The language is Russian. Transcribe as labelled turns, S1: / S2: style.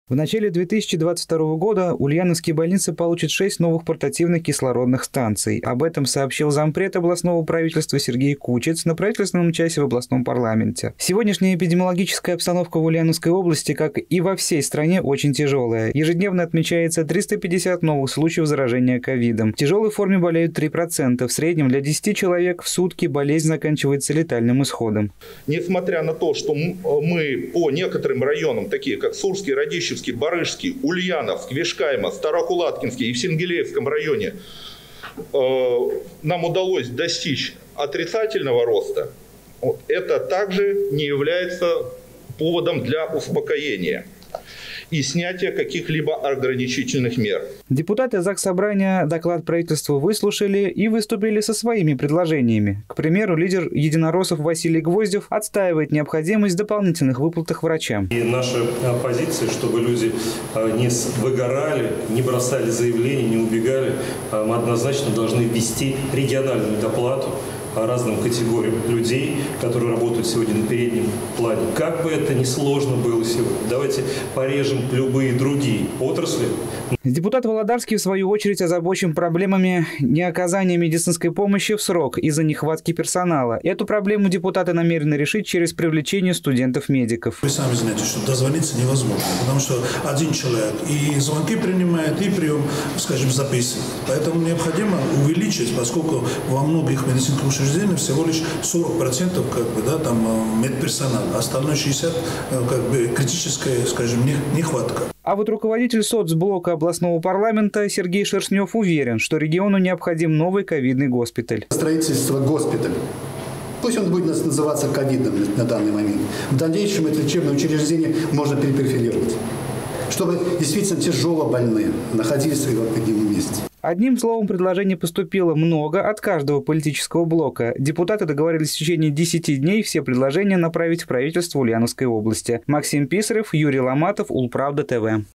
S1: В начале 2022 года ульяновские больницы получат 6 новых портативных кислородных станций. Об этом сообщил зампред областного правительства Сергей Кучец на правительственном часе в областном парламенте. Сегодняшняя эпидемиологическая обстановка в Ульяновской области, как и во всей стране, очень тяжелая. Ежедневно отмечается 350 новых случаев заражения ковидом. В тяжелой форме болеют 3%. В среднем для 10 человек в сутки болезнь заканчивается летальным исходом.
S2: Несмотря на то, что мы по некоторым районам, такие как Сурский, Радищевский, Барышский, Ульяновск, Вишкайма, Старокулаткинский и в Сенгелеевском районе нам удалось достичь отрицательного роста, это также не является поводом для успокоения и снятия каких-либо ограничительных мер.
S1: Депутаты Заксобрания доклад правительству выслушали и выступили со своими предложениями. К примеру, лидер единороссов Василий Гвоздев отстаивает необходимость дополнительных выплат врачам.
S3: И наша позиция, чтобы люди не выгорали, не бросали заявления, не убегали, мы однозначно должны ввести региональную доплату разным категориям людей, которые работают сегодня на переднем плане. Как бы это ни сложно было сегодня, давайте порежем любые другие отрасли.
S1: Депутат Володарский, в свою очередь, озабочен проблемами неоказания медицинской помощи в срок из-за нехватки персонала. Эту проблему депутаты намерены решить через привлечение студентов-медиков.
S4: Вы сами знаете, что дозвониться невозможно, потому что один человек и звонки принимает, и прием, скажем, записывает. Поэтому необходимо увеличить, поскольку во многих медицинских учреждениях всего лишь 40% там медперсонал, остальное 60% критическая, скажем, нехватка.
S1: А вот руководитель соцблока областного парламента Сергей Шершнев уверен, что региону необходим новый ковидный госпиталь.
S5: Строительство госпиталя. Пусть он будет называться ковидным на данный момент. В дальнейшем это лечебное учреждение можно перепрофилировать, чтобы действительно тяжело больные находились в необходимом месте.
S1: Одним словом, предложений поступило много от каждого политического блока. Депутаты договорились в течение 10 дней все предложения направить в правительство Ульяновской области. Максим Писарев, Юрий Ломатов, Улправда ТВ.